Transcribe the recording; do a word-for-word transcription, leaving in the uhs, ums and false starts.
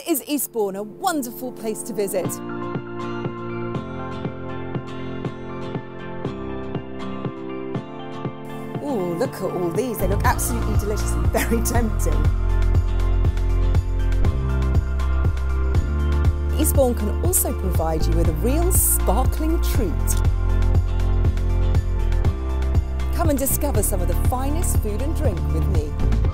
is Eastbourne, a wonderful place to visit. Oh, look at all these. They look absolutely delicious and very tempting. Eastbourne can also provide you with a real sparkling treat. Come and discover some of the finest food and drink with me.